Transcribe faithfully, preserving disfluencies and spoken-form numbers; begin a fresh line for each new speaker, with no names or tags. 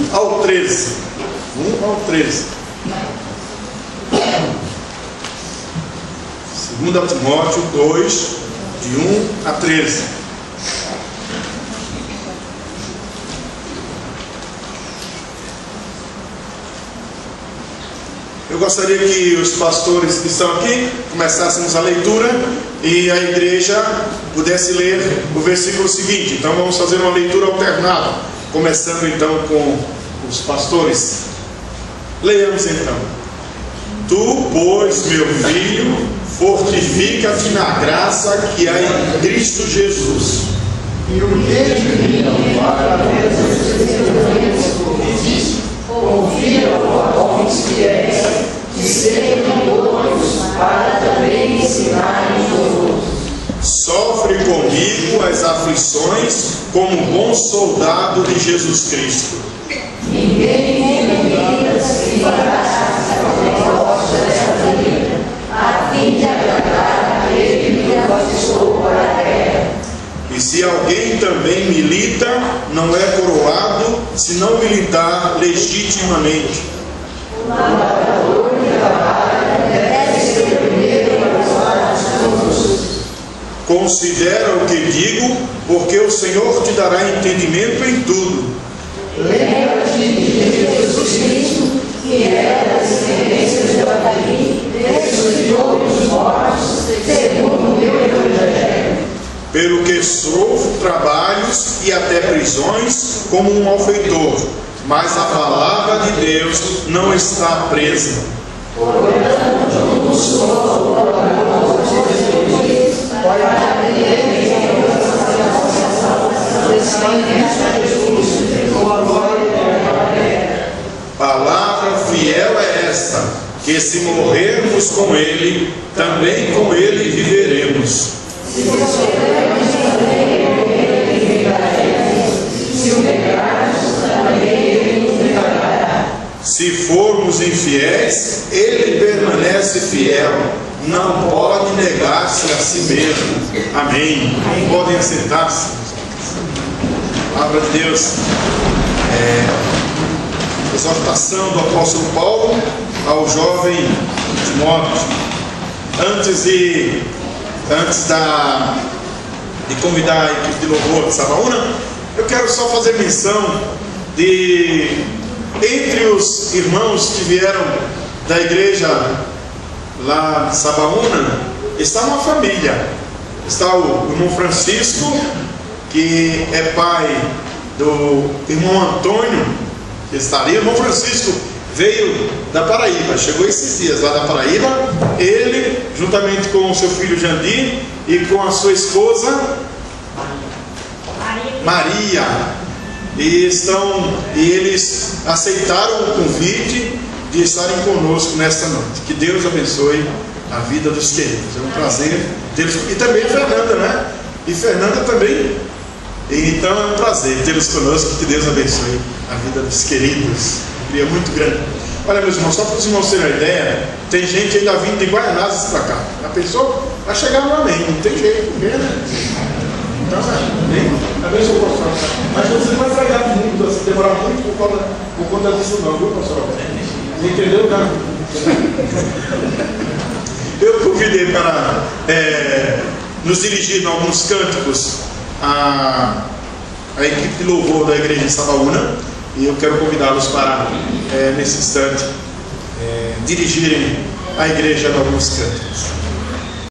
ao treze. um ao treze. Segunda Timóteo dois, de um a treze. Eu gostaria que os pastores que estão aqui começássemos a leitura e a igreja pudesse ler o versículo seguinte. Então vamos fazer uma leitura alternada, começando então com os pastores. Leiamos então. Tu, pois, meu filho, fortifica-te na graça que há em Cristo Jesus.
E o que de mim não para ver os testemunhos difíceis, confia aos homens fiéis, que sejam idôneos para também ensinarem os outros.
Sofre comigo as aflições como bom soldado de Jesus Cristo.
Ninguém me se fará a proposta desta vida, a fim de agradar aquele que me batizou para a terra.
E se alguém também milita, não é coroado, se não militar legitimamente.
O lavrador de trabalho deve ser primeiro a lavar as mãos.
Considera o que digo, porque o Senhor te dará entendimento em tudo.
Lembra-te de Jesus Cristo, que era da experiência de Davi, ressuscitou dos mortos, segundo o meu evangelho.
Pelo que sofro trabalhos e até prisões como um malfeitor, mas a palavra de Deus não está presa.
Portanto, o Senhor, para
palavra fiel é esta, que se morrermos com Ele, também com Ele viveremos.
Se sofrermos também com Ele viveremos, se o negarmos também Ele nos negará.
Se formos infiéis, Ele permanece fiel, não pode negar-se a si mesmo. Amém. Podem assentar-se. Palavra de Deus. É, exortação do apóstolo Paulo ao jovem Timóteo. Antes de, antes da, de convidar a equipe de louvor de Sabaúna, eu quero só fazer menção de, entre os irmãos que vieram da igreja lá de Sabaúna, está uma família. Está o irmão Francisco, que é pai do irmão Antônio, que está ali. O irmão Francisco veio da Paraíba, chegou esses dias lá da Paraíba, ele, juntamente com o seu filho Jandir e com a sua esposa Maria, e, estão, e eles aceitaram o convite de estarem conosco nesta noite. Que Deus abençoe a vida dos queridos. É um prazer tê-los, e também a Fernanda, né? E Fernanda também. Então é um prazer tê-los conosco. Que Deus abençoe a vida dos queridos. É muito grande. Olha, meus irmãos, só para os irmãos terem uma ideia, tem gente ainda vindo de Guaianazes para cá. A pessoa vai chegar no amém, não tem jeito, né? Então, é, abençoe, pastor. Mas você vai falhar muito, você demorar muito por conta, por conta disso, não, viu, pastor? Entendeu, cara? Eu convidei para é, nos dirigir em alguns cânticos a, a equipe de louvor da igreja de Sabaúna, e eu quero convidá-los para, é, nesse instante, é, dirigirem a igreja em alguns cânticos.